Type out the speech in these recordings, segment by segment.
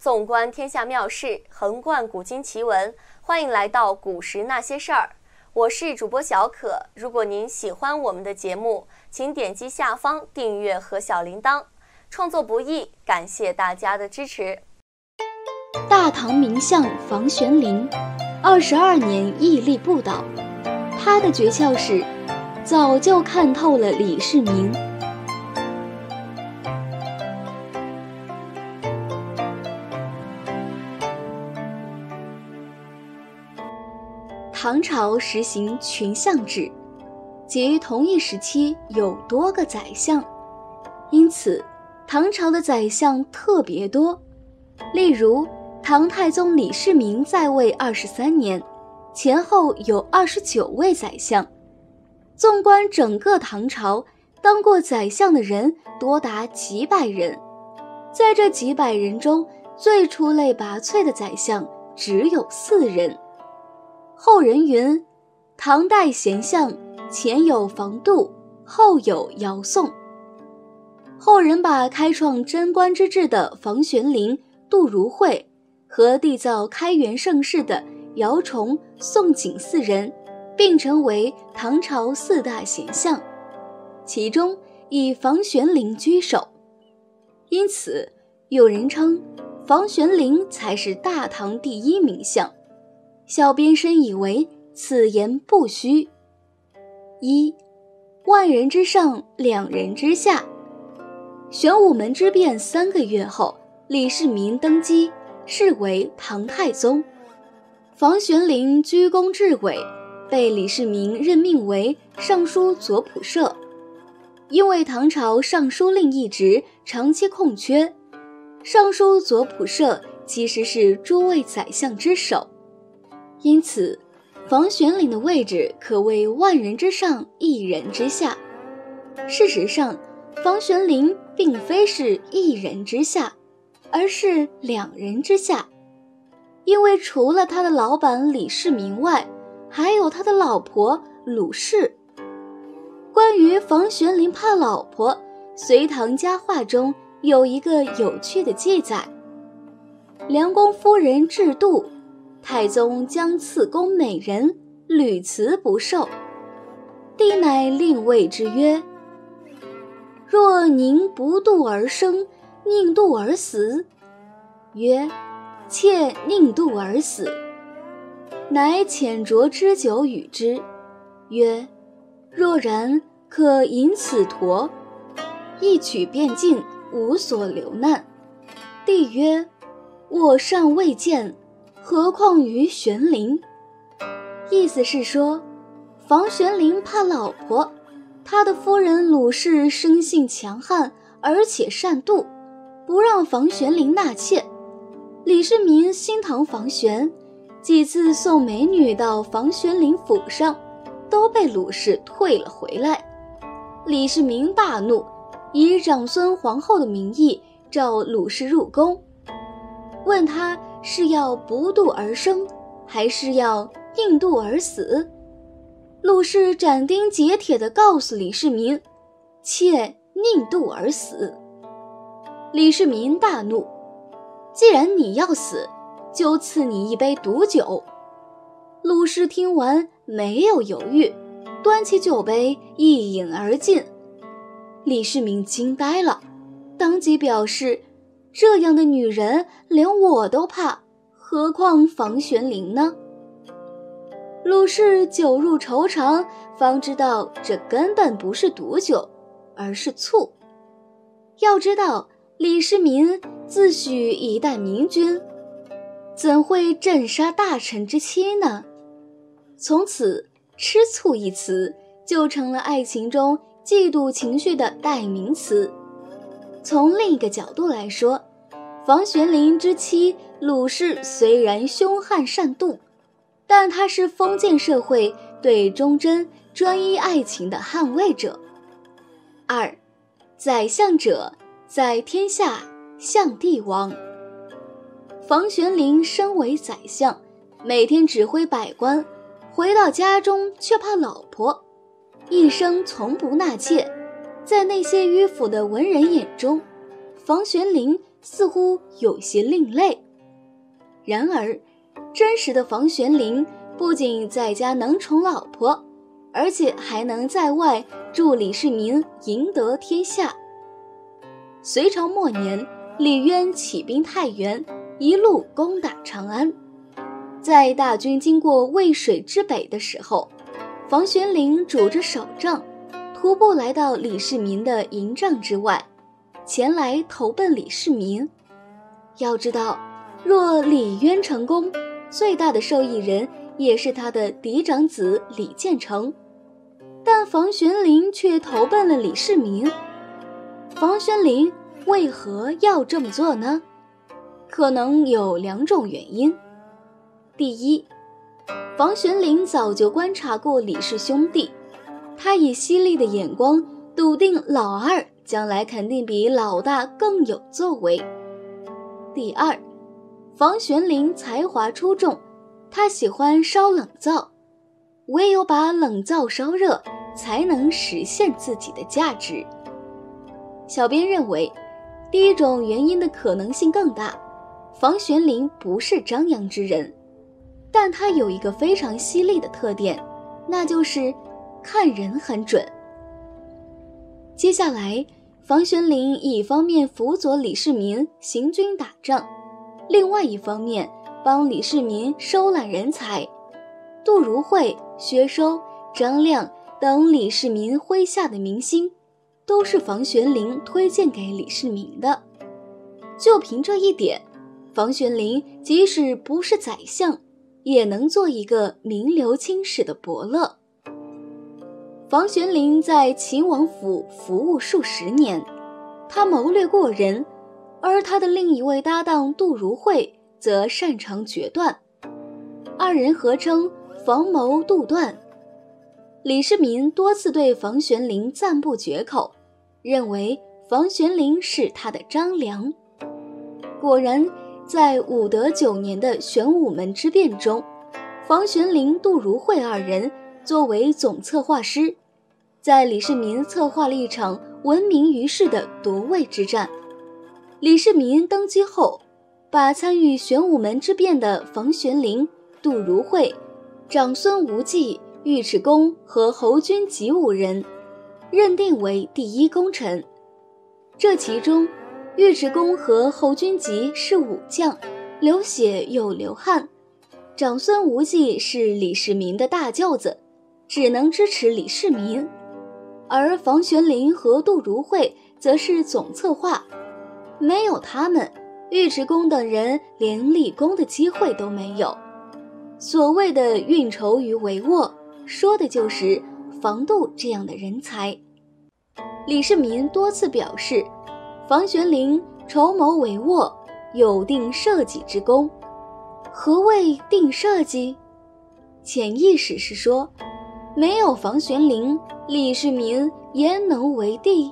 纵观天下妙事，横贯古今奇闻，欢迎来到古时那些事儿。我是主播小可，如果您喜欢我们的节目，请点击下方订阅和小铃铛。创作不易，感谢大家的支持。 大唐名相房玄龄，22年屹立不倒。他的诀窍是早就看透了李世民。唐朝实行群相制，即同一时期有多个宰相，因此唐朝的宰相特别多。例如唐太宗李世民在位23年，前后有29位宰相。纵观整个唐朝，当过宰相的人多达几百人，在这几百人中，最出类拔萃的宰相只有4人。后人云，唐代贤相前有房度，后有姚宋。后人把开创贞观之治的房玄龄、杜如晦和缔造开元盛世的姚崇、宋璟4人并称为唐朝4大贤相，其中以房玄龄居首。因此有人称房玄龄才是大唐第一名相。小编深以为此言不虚。1. 万人之上，两人之下。玄武门之变3个月后，李世民登基，是为唐太宗。房玄龄居功至伟，被李世民任命为尚书左仆射。因为唐朝尚书令一职长期空缺，尚书左仆射其实是诸位宰相之首，因此房玄龄的位置可谓万人之上，一人之下。事实上，房玄龄并非是一人之下，而是2人之下。因为除了他的老板李世民外，还有他的老婆鲁氏。关于房玄龄怕老婆，隋唐佳话中有一个有趣的记载：梁公夫人智度，太宗将赐宫美人，屡辞不受。帝乃令谓之曰：若宁不度而生，宁度而死？曰：妾宁度而死。乃浅酌之酒与之，曰：若然，可饮此沱，一取便尽，无所留难。帝曰：我尚未见，何况于玄龄？意思是说，房玄龄怕老婆，他的夫人鲁氏生性强悍，而且善妒，不让房玄龄纳妾。李世民心疼房玄，几次送美女到房玄龄府上，都被鲁氏退了回来。李世民大怒，以长孙皇后的名义召鲁氏入宫，问他是要不度而生，还是要宁度而死。鲁氏斩钉截铁地告诉李世民，妾宁度而死。李世民大怒，既然你要死，就赐你一杯毒酒。鲁氏听完没有犹豫，端起酒杯一饮而尽。李世民惊呆了，当即表示，这样的女人连我都怕，何况房玄龄呢？鲁氏酒入愁肠，方知道这根本不是毒酒，而是醋。要知道，李世民自诩一代明君，怎会镇杀大臣之妻呢？从此，吃醋一词就成了爱情中嫉妒情绪的代名词。从另一个角度来说，房玄龄之妻鲁氏虽然凶悍善妒，但她是封建社会对忠贞专一爱情的捍卫者。2. 宰相者，在天下，相帝王。房玄龄身为宰相，每天指挥百官，回到家中却怕老婆，一生从不纳妾。在那些迂腐的文人眼中，房玄龄似乎有些另类。然而，真实的房玄龄不仅在家能宠老婆，而且还能在外助李世民赢得天下。隋朝末年，李渊起兵太原，一路攻打长安。在大军经过渭水之北的时候，房玄龄拄着手杖，徒步来到李世民的营帐之外，前来投奔李世民。要知道，若李渊成功，最大的受益人也是他的嫡长子李建成，但房玄龄却投奔了李世民。房玄龄为何要这么做呢？可能有2种原因。第一，房玄龄早就观察过李氏兄弟，他以犀利的眼光笃定老二将来肯定比老大更有作为。第二，房玄龄才华出众，他喜欢烧冷灶，唯有把冷灶烧热，才能实现自己的价值。小编认为，第一种原因的可能性更大。房玄龄不是张扬之人，但他有一个非常犀利的特点，那就是看人很准。接下来，房玄龄一方面辅佐李世民行军打仗，另外一方面帮李世民收揽人才。杜如晦、薛收、张亮等李世民麾下的明星，都是房玄龄推荐给李世民的。就凭这一点，房玄龄即使不是宰相，也能做一个名留青史的伯乐。房玄龄在秦王府服务数十年，他谋略过人，而他的另一位搭档杜如晦则擅长决断，二人合称房谋杜断。李世民多次对房玄龄赞不绝口，认为房玄龄是他的张良。果然，在武德9年的玄武门之变中，房玄龄、杜如晦二人作为总策划师，在李世民策划了一场闻名于世的夺位之战。李世民登基后，把参与玄武门之变的房玄龄、杜如晦、长孙无忌、尉迟恭和侯君集5人认定为第一功臣。这其中，尉迟恭和侯君集是武将，流血又流汗；长孙无忌是李世民的大舅子，只能支持李世民；而房玄龄和杜如晦则是总策划，没有他们，尉迟恭等人连立功的机会都没有。所谓的运筹于帷幄，说的就是房杜这样的人才。李世民多次表示，房玄龄筹谋帷幄，有定社稷之功。何谓定社稷？潜意识是说，没有房玄龄，李世民焉能为帝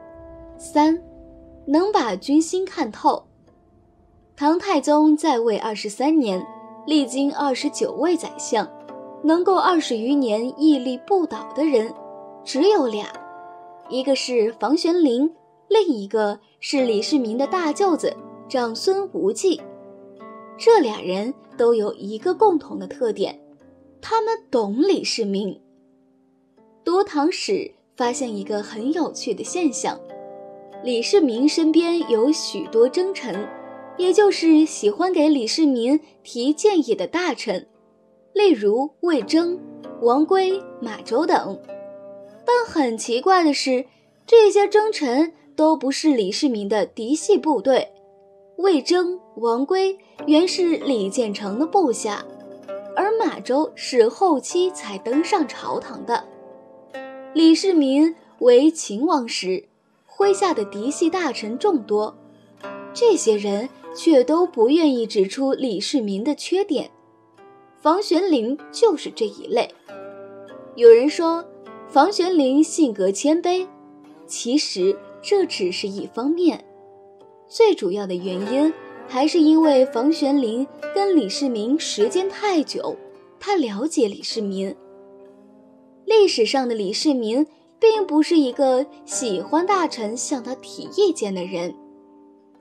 ？3. 能把军心看透。唐太宗在位23年，历经29位宰相，能够20余年屹立不倒的人只有俩，一个是房玄龄，另一个是李世民的大舅子长孙无忌。这俩人都有一个共同的特点，他们懂李世民。读唐史发现一个很有趣的现象，李世民身边有许多征臣，也就是喜欢给李世民提建议的大臣，例如魏征、王圭、马周等。但很奇怪的是，这些征臣都不是李世民的嫡系部队。魏征、王圭原是李建成的部下，而马周是后期才登上朝堂的。李世民为秦王时，麾下的嫡系大臣众多，这些人却都不愿意指出李世民的缺点。房玄龄就是这一类。有人说房玄龄性格谦卑，其实这只是一方面，最主要的原因还是因为房玄龄跟李世民时间太久，他了解李世民。历史上的李世民并不是一个喜欢大臣向他提意见的人。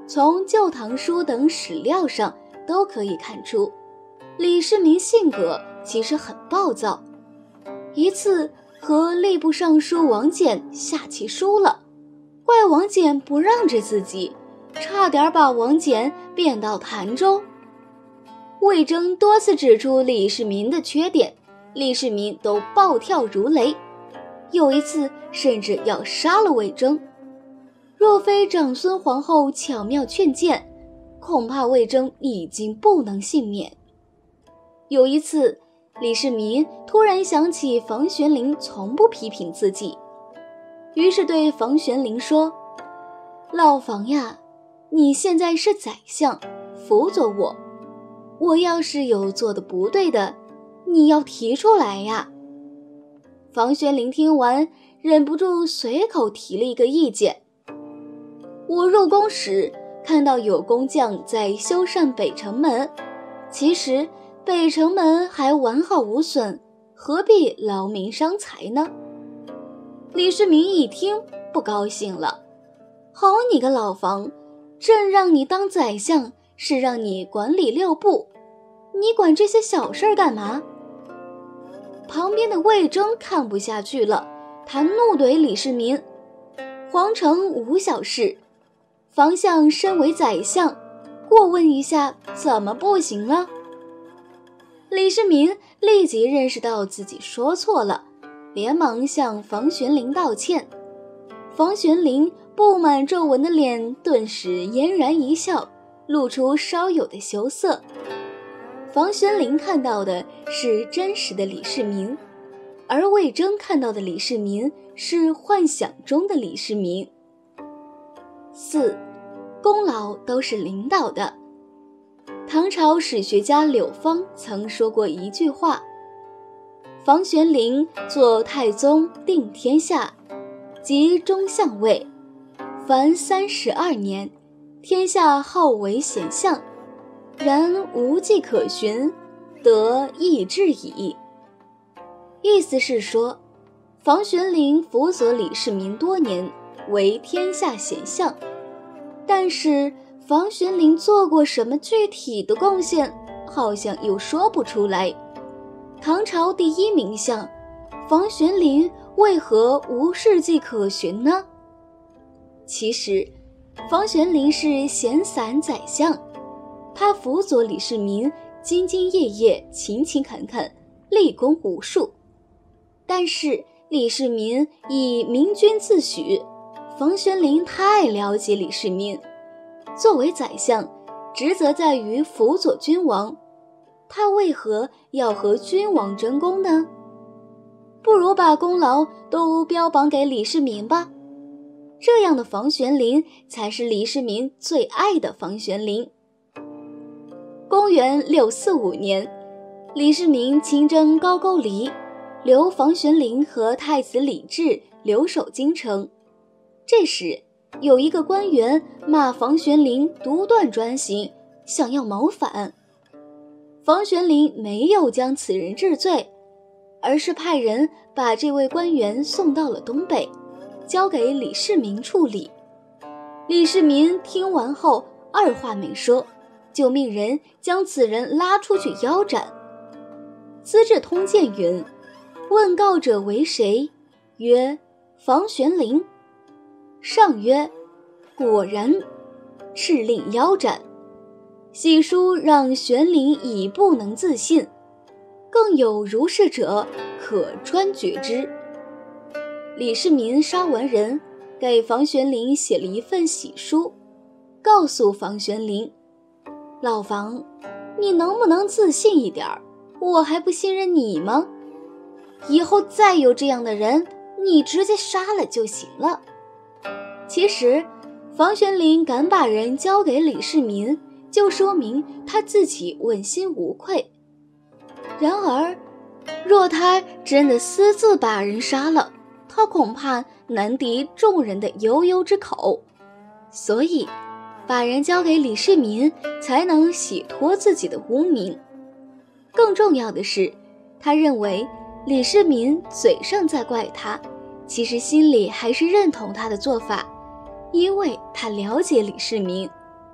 从《旧唐书》等史料上都可以看出，李世民性格其实很暴躁。一次和吏部尚书王翦下棋输了，怪王翦不让着自己，差点把王翦贬到潭州。魏征多次指出李世民的缺点，李世民都暴跳如雷，有一次甚至要杀了魏征。若非长孙皇后巧妙劝谏，恐怕魏征已经不能幸免。有一次，李世民突然想起房玄龄从不批评自己，于是对房玄龄说：“老房呀，你现在是宰相，辅佐我，我要是有做的不对的，你要提出来呀。”房玄龄听完，忍不住随口提了一个意见：“我入宫时看到有工匠在修缮北城门，其实北城门还完好无损，何必劳民伤财呢？”李世民一听不高兴了：“好你个老房，朕让你当宰相是让你管理6部，你管这些小事干嘛？”旁边的魏征看不下去了，他怒怼李世民：“皇城无小事，房相身为宰相，过问一下怎么不行了？”李世民立即认识到自己说错了，连忙向房玄龄道歉。房玄龄布满皱纹的脸顿时嫣然一笑，露出稍有的羞涩。房玄龄看到的是真实的李世民，而魏征看到的李世民是幻想中的李世民。4. 功劳都是领导的。唐朝史学家柳芳曾说过一句话：“房玄龄做太宗定天下，即中相位，凡32年，天下号为贤相，然无迹可寻，得意志矣。”意思是说，房玄龄辅佐李世民多年，为天下贤相，但是房玄龄做过什么具体的贡献，好像又说不出来。唐朝第一名相，房玄龄为何无事迹可寻呢？其实，房玄龄是闲散宰相，他辅佐李世民，兢兢业业，勤勤恳恳，立功无数。但是李世民以明君自诩，房玄龄太了解李世民。作为宰相，职责在于辅佐君王，他为何要和君王争功呢？不如把功劳都标榜给李世民吧，这样的房玄龄才是李世民最爱的房玄龄。公元645年，李世民亲征高句丽，留房玄龄和太子李治留守京城。这时有一个官员骂房玄龄独断专行，想要谋反。房玄龄没有将此人治罪，而是派人把这位官员送到了东北，交给李世民处理。李世民听完后二话没说，就命人将此人拉出去腰斩。资治通鉴云：“问告者为谁？曰：房玄龄。上曰：果然，敕令腰斩。喜书让玄龄已不能自信，更有如是者，可专决之。”李世民杀完人，给房玄龄写了一份喜书，告诉房玄龄：“老房，你能不能自信一点？我还不信任你吗？以后再有这样的人，你直接杀了就行了。”其实房玄龄敢把人交给李世民，就说明他自己问心无愧。然而若他真的私自把人杀了，他恐怕难敌众人的悠悠之口，所以把人交给李世民才能洗脱自己的污名。更重要的是，他认为李世民嘴上在怪他，其实心里还是认同他的做法，因为他了解李世民，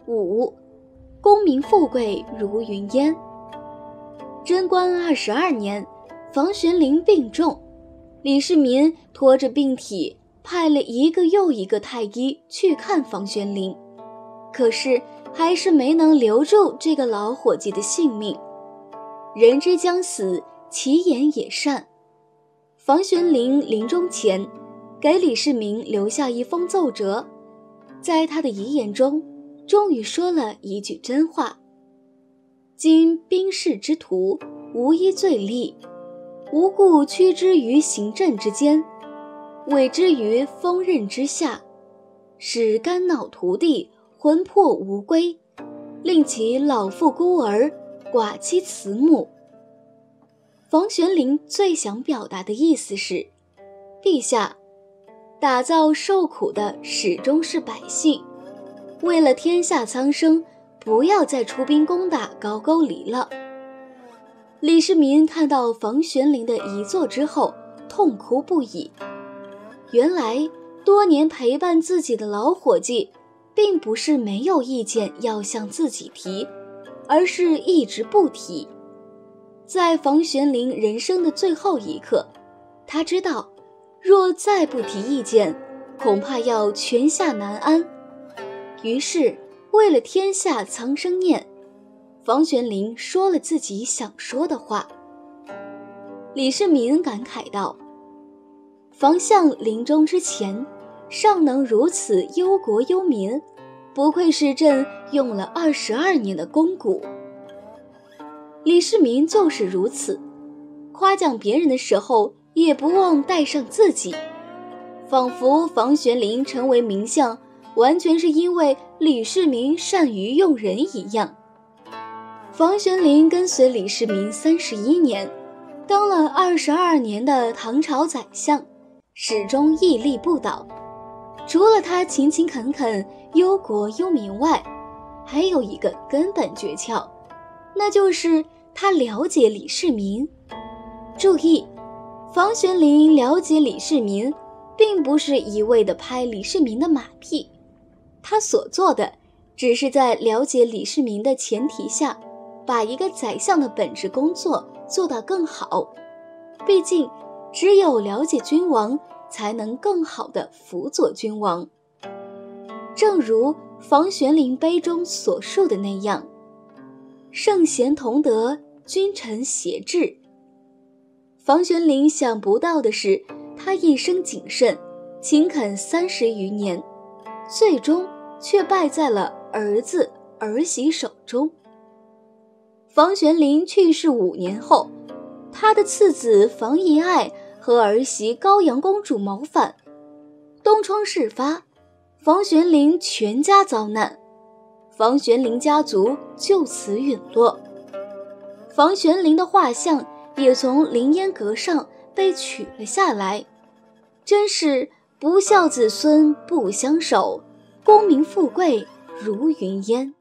5. 功名富贵如云烟。贞观22年，房玄龄病重，李世民拖着病体，派了一个又一个太医去看房玄龄，可是还是没能留住这个老伙计的性命。人之将死，其言也善。房玄龄临终前给李世民留下一封奏折，在他的遗言中终于说了一句真话：今兵士之徒，无一罪立，无故屈之于行政之间，委之于锋刃之下，使肝脑涂地，魂魄无归，令其老父孤儿，寡妻慈母。房玄龄最想表达的意思是，陛下，打造受苦的始终是百姓，为了天下苍生，不要再出兵攻打高句丽了。李世民看到房玄龄的遗作之后，痛哭不已。原来多年陪伴自己的老伙计，并不是没有意见要向自己提，而是一直不提。在房玄龄人生的最后一刻，他知道若再不提意见，恐怕要泉下难安。于是为了天下苍生念，房玄龄说了自己想说的话。李世民感慨道：房相临终之前尚能如此忧国忧民，不愧是朕用了22年的功骨。李世民就是如此，夸奖别人的时候也不忘带上自己，仿佛房玄龄成为名相完全是因为李世民善于用人一样。房玄龄跟随李世民31年，当了22年的唐朝宰相，始终屹立不倒。除了他勤勤恳恳忧国忧民外，还有一个根本诀窍，那就是他了解李世民。注意，房玄龄了解李世民，并不是一味地拍李世民的马屁，他所做的只是在了解李世民的前提下，把一个宰相的本职工作做得更好。毕竟只有了解君王，才能更好地辅佐君王。正如房玄龄碑中所述的那样，圣贤同德，君臣协治。房玄龄想不到的是，他一生谨慎勤恳30余年，最终却败在了儿子儿媳手中。房玄龄去世5年后，他的次子房遗爱和儿媳高阳公主谋反，东窗事发，房玄龄全家遭难，房玄龄家族就此陨落。房玄龄的画像也从凌烟阁上被取了下来，真是不孝子孙不相守，功名富贵如云烟。